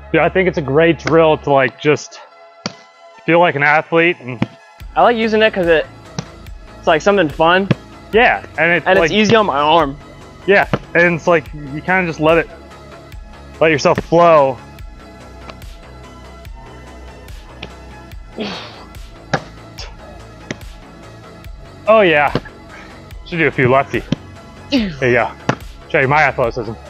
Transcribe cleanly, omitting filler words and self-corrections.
Yeah, I think it's a great drill to like just feel like an athlete. And I like using it because it's like something fun. Yeah, and it's like, easy on my arm. Yeah, and it's like you kind of just let yourself flow. Oh yeah, should do a few lefty. There you go. Show you my athleticism.